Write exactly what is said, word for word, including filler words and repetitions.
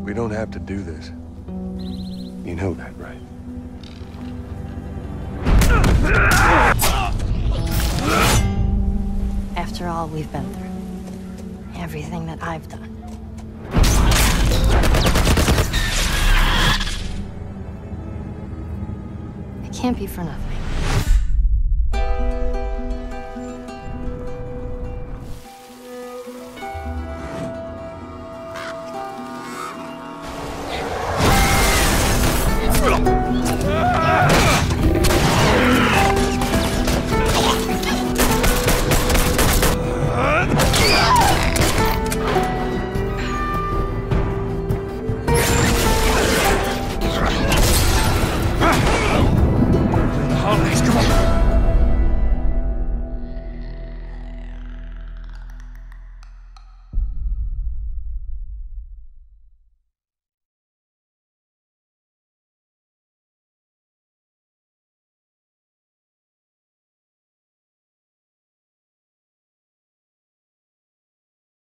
We don't have to do this. You know that, right? After all we've been through, everything that I've done. It can't be for nothing.